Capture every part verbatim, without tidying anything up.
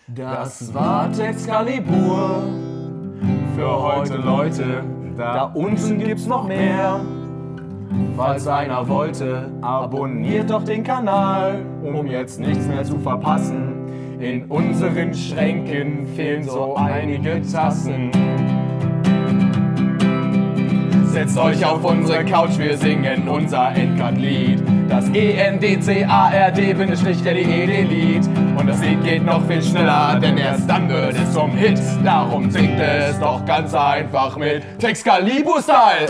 Das war Texcalibur für heute, Leute. Da unten gibt's noch mehr. Falls einer wollte, abonniert doch den Kanal, um jetzt nichts mehr zu verpassen. In unseren Schränken fehlen so einige Tassen. Setzt euch auf unsere Couch, wir singen unser Endcard-Lied. Das E N D C A R D-L E D-Lied. Und das Lied geht noch viel schneller, denn erst dann wird es zum Hit. Darum singt es doch ganz einfach mit Texcalibur-Style.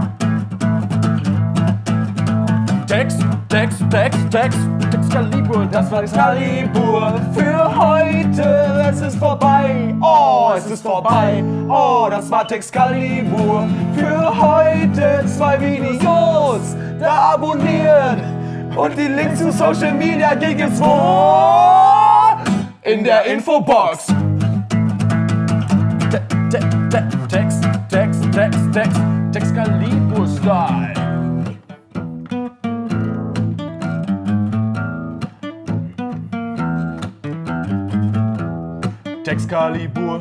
Text, Text, Text, Text, Texcalibur, das war Texcalibur für heute. Es ist vorbei, oh, es ist vorbei, oh, das war Texcalibur für heute. Zwei Videos, da abonniert und die Links zu Social Media gibt's wo? In der Infobox. Te te te Text, Text, Text, Text, Texcalibur-Style. Texcalibur,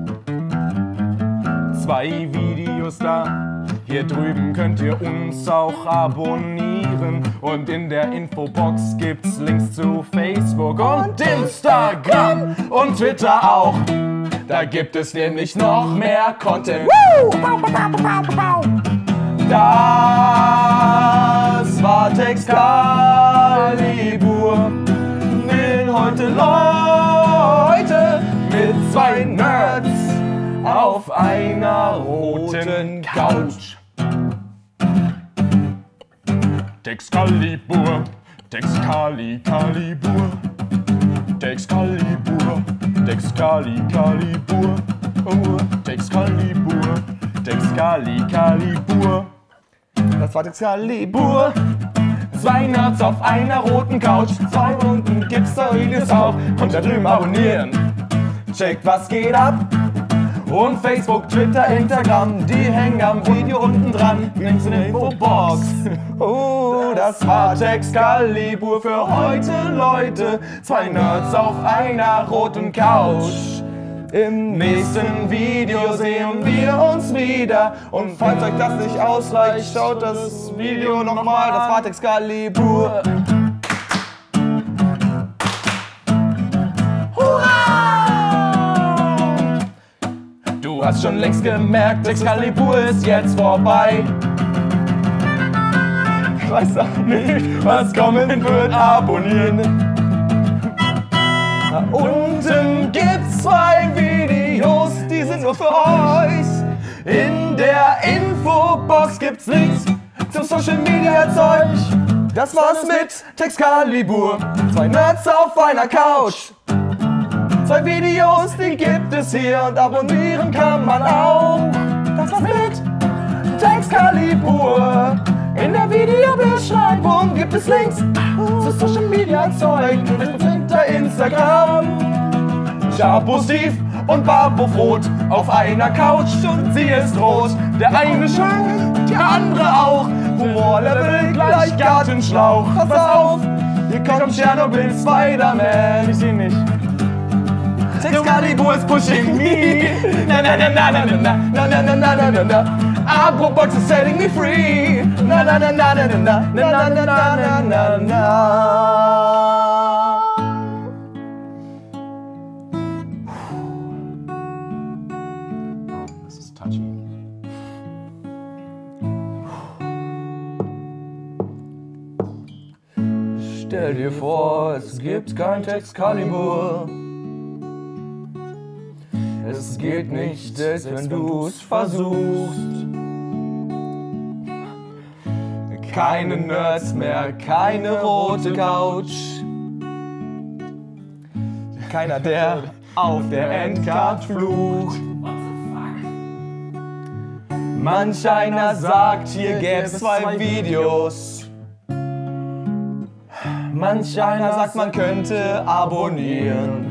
zwei Videos da. Hier drüben könnt ihr uns auch abonnieren. Und in der Infobox gibt's Links zu Facebook und Instagram und Twitter auch. Da gibt es nämlich noch mehr Content. Das war Texcalibur. Will heute Leute mit zwei Nerds auf einer roten Couch. Texcalibur, Texcali, Calibur, Texcalibur, Texcali, Calibur, oh, Texcalibur, Texcali, Calibur. Das war Texcalibur. Zwei Nerds auf einer roten Couch. Zwei unten gibt's da Videos auch. Und da drüben abonnieren. Checkt, was geht ab. Und Facebook, Twitter, Instagram, die hängen am Video unten dran. Links in der Infobox. Oh, das war Texcalibur für heute, Leute. Zwei Nerds auf einer roten Couch. Im nächsten Video sehen wir uns wieder. Und falls euch das nicht ausreicht, schaut das Video nochmal. Das war Texcalibur. Du hast schon längst gemerkt, Texcalibur ist jetzt vorbei. Ich weiß auch nicht, was kommen wird, abonnieren. Da unten gibt's zwei Videos, die sind nur für euch. In der Infobox gibt's Links zum Social Media Zeug. Das war's mit Texcalibur. Zwei Nerds auf einer Couch. Zwei Videos, die gibt es hier und abonnieren kann man auch. Das war's mit Texcalibur. In der Videobeschreibung gibt es Links zu Social Media Zeug. Facebook, Twitter, Instagram. Chapo Steve und Babo Rot auf einer Couch und sie ist rot. Der eine schön, der andere auch. Humorlevel gleich Gartenschlauch. Pass auf, hier kommt Tschernobyl Spider-Man. Ich seh nicht. Texcalibur is pushing me. Na na na na na na na na na na na na na. Apobox is setting me free. Na na na na na na na na na na na na. Das ist touchy. Stell dir vor, es gibt kein Texcalibur. Es geht nicht, selbst wenn du's versuchst. Keine Nerds mehr, keine rote Couch. Keiner, der auf der Endcard flucht. Manch einer sagt, hier gäb's zwei Videos. Manch einer sagt, man könnte abonnieren.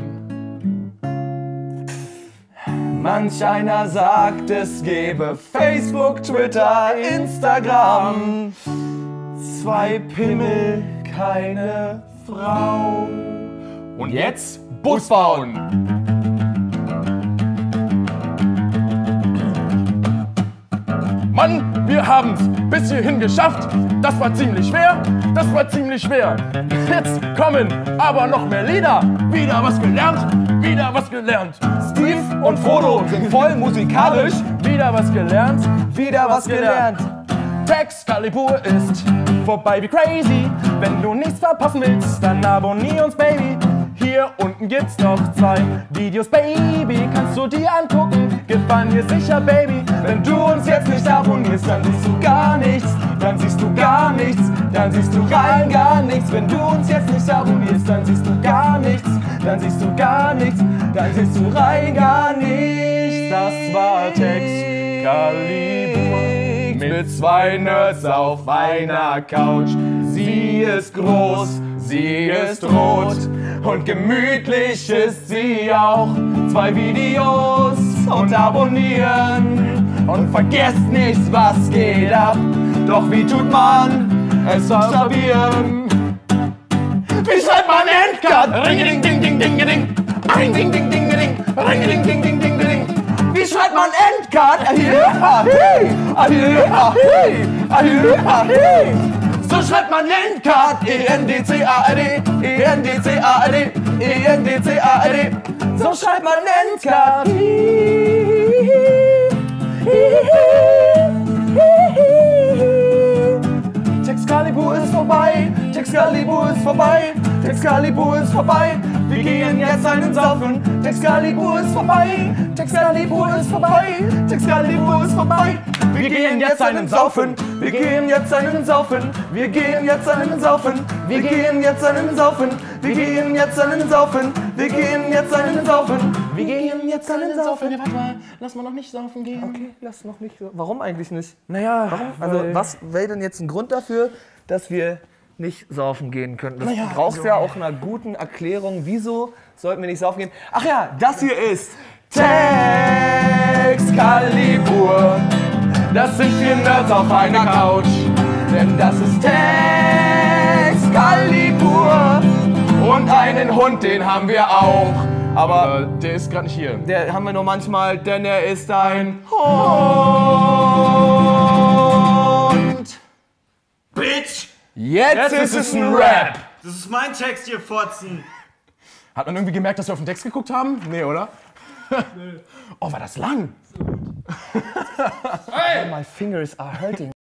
Manch einer sagt, es gäbe Facebook, Twitter, Instagram. Zwei Pimmel, keine Frau. Und jetzt Bus bauen! wir haben's bis hierhin geschafft. Das war ziemlich schwer, das war ziemlich schwer. Jetzt kommen aber noch mehr Lieder. Wieder was gelernt, wieder was gelernt. Steve und Frodo sind voll musikalisch. Wieder was gelernt, Wieder was gelernt. Texcalibur ist vorbei wie crazy. Wenn du nichts verpassen willst, dann abonnier uns, Baby. Hier unten gibt's noch zwei Videos, Baby. Kannst du die angucken? Gefallen dir sicher, Baby. Wenn du uns jetzt nicht abonnierst, dann siehst du gar nichts. Dann siehst du gar nichts. Dann siehst du rein gar nichts. Wenn du uns jetzt nicht abonnierst, dann siehst du gar nichts. Dann siehst du gar nichts. Dann siehst du rein gar nichts. Das war Texcalibur. Mit zwei Nerds auf einer Couch. Sie ist groß, sie ist rot und gemütlich ist sie auch. Zwei Videos und abonnieren und vergesst nicht, was geht ab. Doch wie tut man es buchstabieren? Wie schreibt man Endcard? Ring ding ding ding ding ding. Ring ding ding ding ding. Ring ding ding ding ding ding. Wie schreibt man Endcard? So schreibt man Endcard. E N D C A R D. E N D C A R D. E N D C A R D. So schreibt man Endcard. Texcalibur ist vorbei. Texcalibur ist vorbei. Texcalibur ist vorbei. Wir gehen jetzt einen saufen. Texcalibur ist vorbei. Texcalibur ist vorbei. Texcalibur ist vorbei. Wir gehen jetzt einen saufen. Wir gehen jetzt einen saufen. Wir gehen jetzt einen saufen. Wir gehen jetzt einen saufen. Wir gehen jetzt einen saufen. Wir gehen jetzt einen saufen. Wir gehen jetzt einen saufen. Ja, warte mal, lass mal noch nicht saufen gehen. Okay, lass noch nicht. Warum eigentlich nicht? Naja, Warum? Also, was wäre denn jetzt ein Grund dafür, dass wir nicht saufen gehen könnten? Das Naja, brauchst also- ja auch einer guten Erklärung. Wieso sollten wir nicht saufen gehen? Ach ja, das hier ist Texcalibur. Das sind vier Nerds auf einer Couch. Denn das ist Texcalibur. Und einen Hund, den haben wir auch. Aber äh, der ist gerade nicht hier. der haben wir nur manchmal, denn er ist ein Hund. Bitch! Jetzt, ist es ein Rap. Das ist mein Text, ihr Fotzen! Hat man irgendwie gemerkt, dass wir auf den Text geguckt haben? Nee, oder? Oh, war das lang? My fingers are hurting.